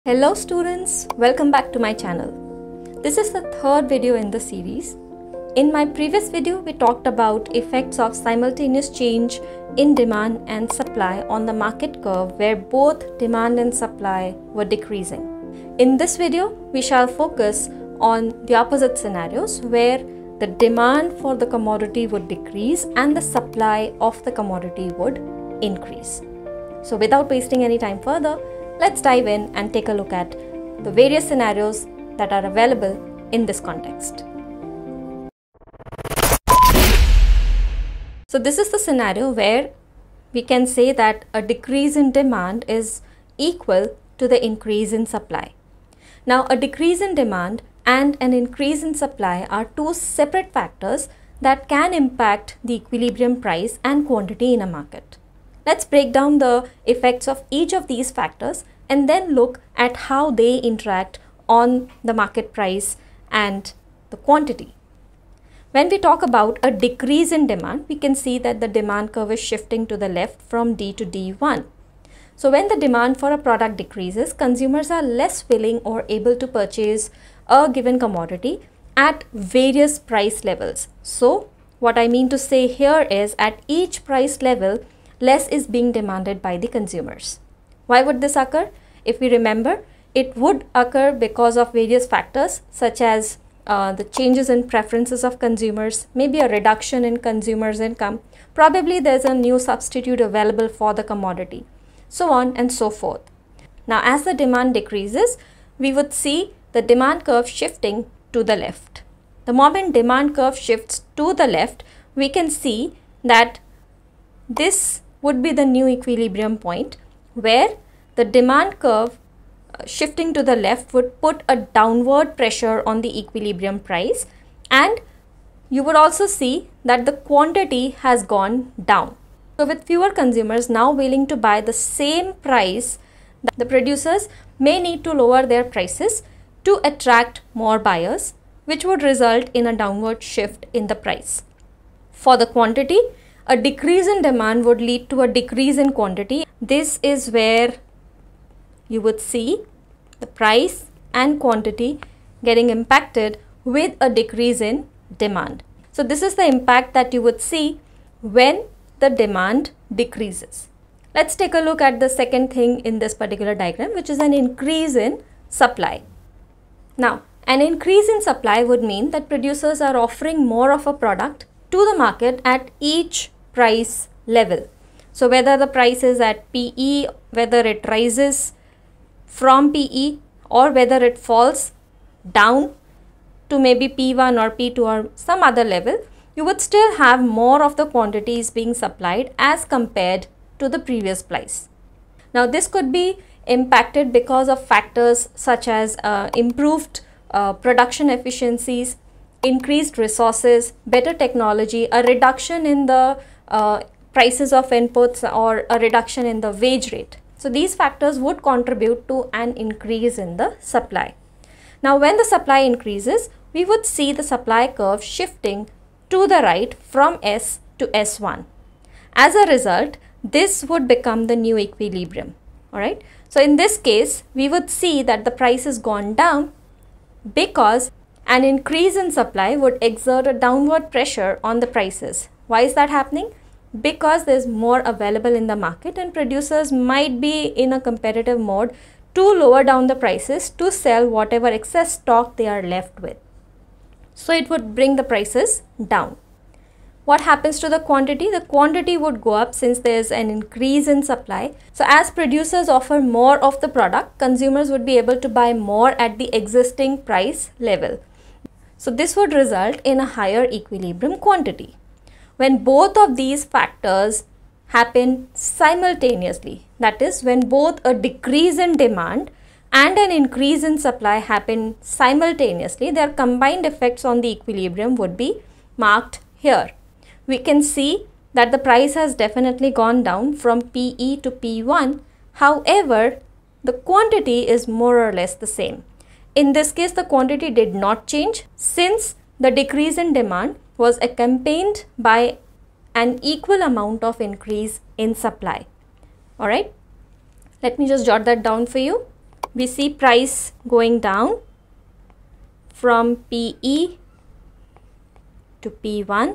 Hello students, welcome back to my channel. This is the third video in the series. In my previous video, we talked about effects of simultaneous change in demand and supply on the market curve where both demand and supply were decreasing. In this video, we shall focus on the opposite scenarios where the demand for the commodity would decrease and the supply of the commodity would increase. So without wasting any time further, let's dive in and take a look at the various scenarios that are available in this context. So this is the scenario where we can say that a decrease in demand is equal to the increase in supply. Now, a decrease in demand and an increase in supply are two separate factors that can impact the equilibrium price and quantity in a market. Let's break down the effects of each of these factors and then look at how they interact on the market price and the quantity. When we talk about a decrease in demand, we can see that the demand curve is shifting to the left from D to D1. So when the demand for a product decreases, consumers are less willing or able to purchase a given commodity at various price levels. So what I mean to say here is at each price level, less is being demanded by the consumers. Why would this occur? If we remember, it would occur because of various factors such as the changes in preferences of consumers, maybe a reduction in consumers' income, probably there's a new substitute available for the commodity, so on and so forth. Now, as the demand decreases, we would see the demand curve shifting to the left. The moment demand curve shifts to the left, we can see that this would be the new equilibrium point where the demand curve shifting to the left would put a downward pressure on the equilibrium price, and you would also see that the quantity has gone down. So with fewer consumers now willing to buy the same price, the producers may need to lower their prices to attract more buyers, which would result in a downward shift in the price. For the quantity, a decrease in demand would lead to a decrease in quantity. This is where you would see the price and quantity getting impacted with a decrease in demand. So this is the impact that you would see when the demand decreases. Let's take a look at the second thing in this particular diagram, which is an increase in supply. Now, an increase in supply would mean that producers are offering more of a product to the market at each price level. So whether the price is at PE, whether it rises from PE, or whether it falls down to maybe P1 or P2 or some other level, you would still have more of the quantities being supplied as compared to the previous price. Now this could be impacted because of factors such as improved production efficiencies, increased resources, better technology, a reduction in the prices of inputs, or a reduction in the wage rate. So these factors would contribute to an increase in the supply. Now when the supply increases, we would see the supply curve shifting to the right from S to S1. As a result, this would become the new equilibrium. Alright. So in this case, we would see that the price has gone down because an increase in supply would exert a downward pressure on the prices. Why is that happening? Because there's more available in the market and producers might be in a competitive mode to lower down the prices to sell whatever excess stock they are left with. So it would bring the prices down. What happens to the quantity? The quantity would go up since there's an increase in supply. So as producers offer more of the product, consumers would be able to buy more at the existing price level. So this would result in a higher equilibrium quantity. When both of these factors happen simultaneously, that is, when both a decrease in demand and an increase in supply happen simultaneously, their combined effects on the equilibrium would be marked here. We can see that the price has definitely gone down from PE to P1. However, the quantity is more or less the same. In this case, the quantity did not change since the decrease in demand was accompanied by an equal amount of increase in supply. Alright, let me just jot that down for you. we see price going down from PE to P1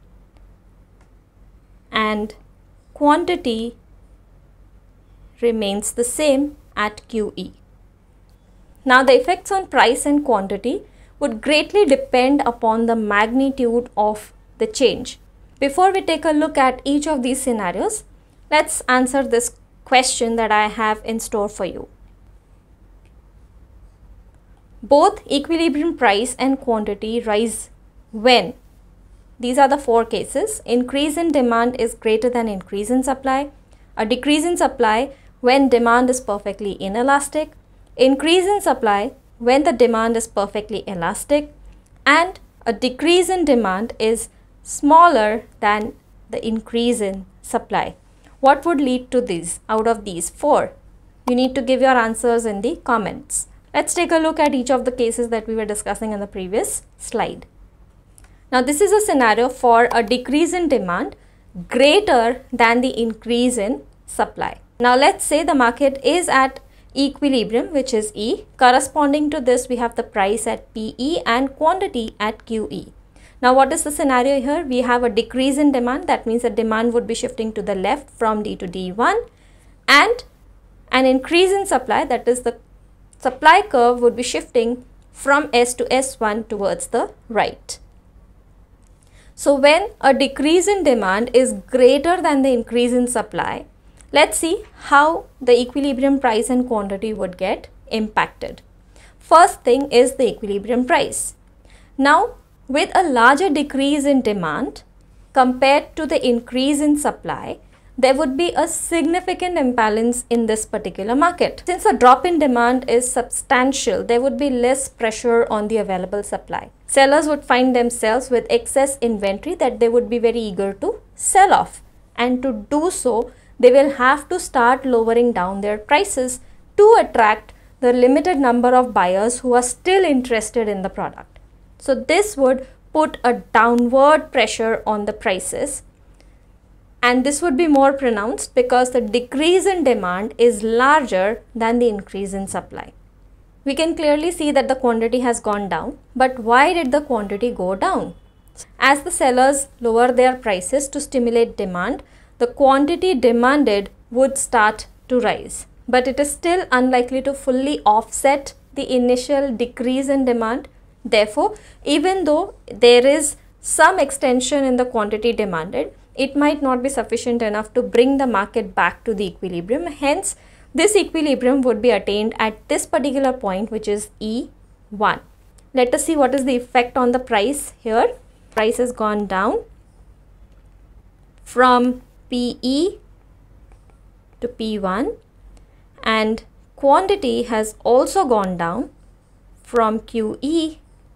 and quantity remains the same at QE. Now the effects on price and quantity would greatly depend upon the magnitude of the change. Before we take a look at each of these scenarios, let's answer this question that I have in store for you. Both equilibrium price and quantity rise when? These are the four cases. Increase in demand is greater than increase in supply. A decrease in supply when demand is perfectly inelastic. Increase in supply when the demand is perfectly elastic. And a decrease in demand is smaller than the increase in supply. What would lead to these out of these four? You need to give your answers in the comments. Let's take a look at each of the cases that we were discussing in the previous slide. Now this is a scenario for a decrease in demand greater than the increase in supply. Now let's say the market is at equilibrium, which is E. Corresponding to this, we have the price at PE and quantity at QE. Now what is the scenario here? We have a decrease in demand. That means that demand would be shifting to the left from D to D1, and an increase in supply, that is the supply curve would be shifting from S to S1 towards the right. So when a decrease in demand is greater than the increase in supply, let's see how the equilibrium price and quantity would get impacted. First thing is the equilibrium price. Now with a larger decrease in demand compared to the increase in supply, there would be a significant imbalance in this particular market. Since the drop in demand is substantial, there would be less pressure on the available supply. Sellers would find themselves with excess inventory that they would be very eager to sell off. And to do so, they will have to start lowering down their prices to attract the limited number of buyers who are still interested in the product. So this would put a downward pressure on the prices. And this would be more pronounced because the decrease in demand is larger than the increase in supply. We can clearly see that the quantity has gone down. But why did the quantity go down? As the sellers lower their prices to stimulate demand, the quantity demanded would start to rise. But it is still unlikely to fully offset the initial decrease in demand. Therefore, even though there is some extension in the quantity demanded, it might not be sufficient enough to bring the market back to the equilibrium. Hence, this equilibrium would be attained at this particular point, which is E1. Let us see what is the effect on the price here. Price has gone down from PE to P1 and quantity has also gone down from QE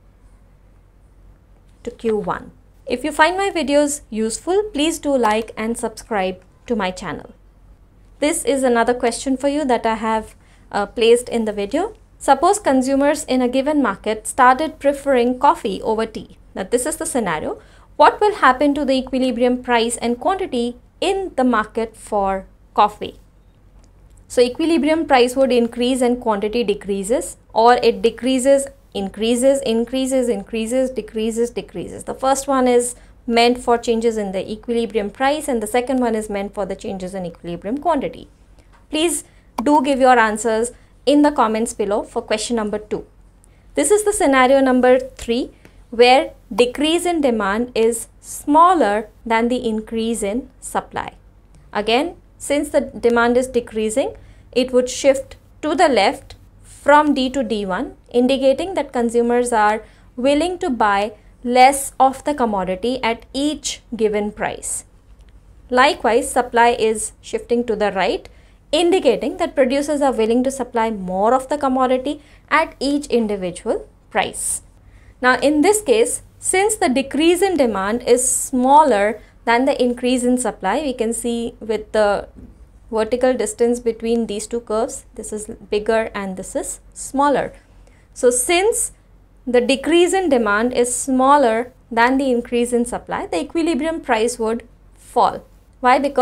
to Q1. If you find my videos useful, please do like and subscribe to my channel. This is another question for you that I have placed in the video. Suppose consumers in a given market started preferring coffee over tea. Now this is the scenario. What will happen to the equilibrium price and quantity in the market for coffee? So equilibrium price would increase and quantity decreases, or it decreases, increases, increases, increases, decreases, decreases. The first one is meant for changes in the equilibrium price and the second one is meant for the changes in equilibrium quantity. Please do give your answers in the comments below for question number 2. This is the scenario number 3 where decrease in demand is smaller than the increase in supply. Again, since the demand is decreasing, it would shift to the left from D to D1, indicating that consumers are willing to buy less of the commodity at each given price. Likewise, supply is shifting to the right, indicating that producers are willing to supply more of the commodity at each individual price. Now, in this case, since the decrease in demand is smaller than the increase in supply, we can see with the vertical distance between these two curves, this is bigger and this is smaller. So since the decrease in demand is smaller than the increase in supply, the equilibrium price would fall. Why? Because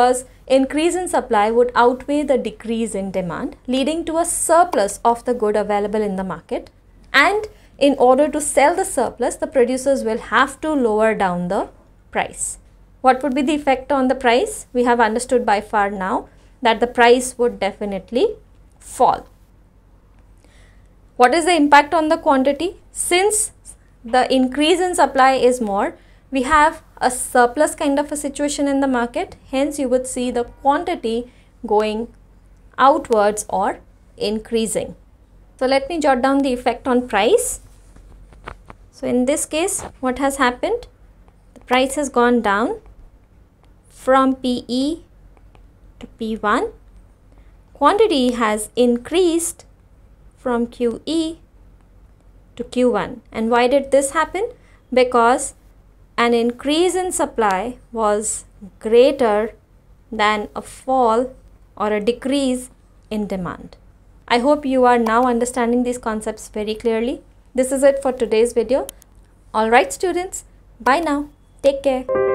increase in supply would outweigh the decrease in demand, leading to a surplus of the good available in the market. And in order to sell the surplus, the producers will have to lower down the price. What would be the effect on the price? We have understood by far now that the price would definitely fall. What is the impact on the quantity? Since the increase in supply is more, we have a surplus kind of a situation in the market. Hence, you would see the quantity going outwards or increasing. So, let me jot down the effect on price. So, in this case, what has happened? The price has gone down from PE to P1. Quantity has increased from QE to Q1. And why did this happen? Because an increase in supply was greater than a fall or a decrease in demand. I hope you are now understanding these concepts very clearly. This is it for today's video. Alright students, bye now. Take care.